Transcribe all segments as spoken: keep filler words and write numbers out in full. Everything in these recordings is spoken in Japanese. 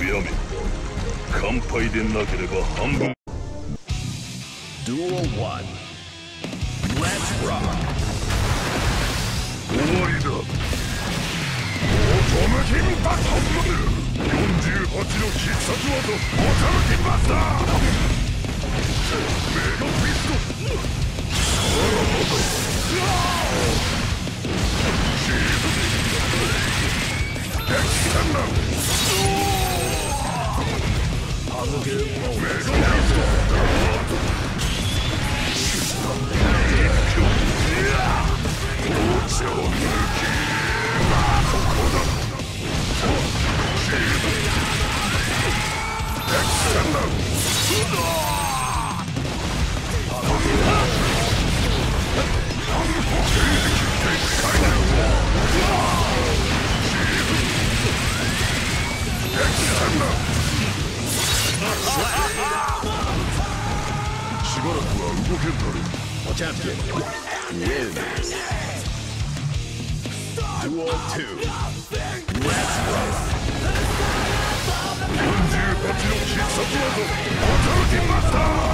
やめ。乾杯でなければ半分。 Duel one. Let's rock. 終わりだ。オートムキンバトル。よんじゅうはちの必殺技、オートムキンバスター。メガフィスト。さらばだ。シーズン。敵戦だ。 ハズゲームのメガフィスト。しばらくは動けんだろう。 チャンピオン wins. Duel two. Let's rock. よんじゅうはちの必殺技、オートムキンマスター。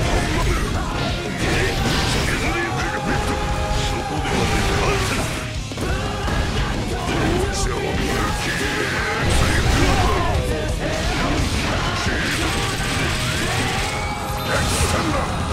そこではね、勝つな。王者を抜き、最高だ。シーズン。敵戦だ。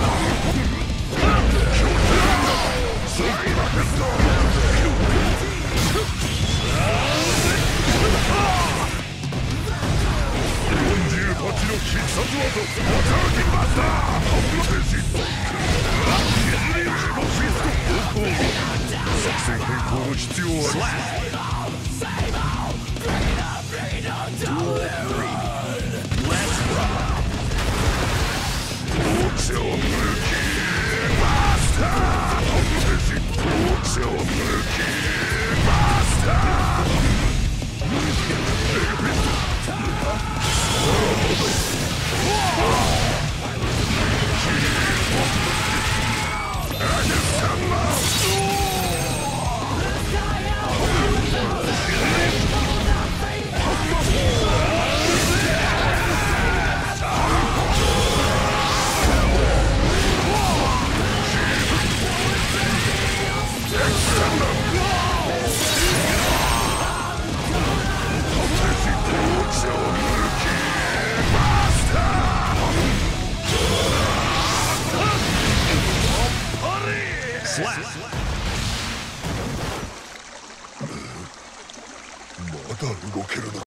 必殺技、オートムキンマスター。削り打ちのフィスト。どこを作戦変更の必要はある。 Duel three.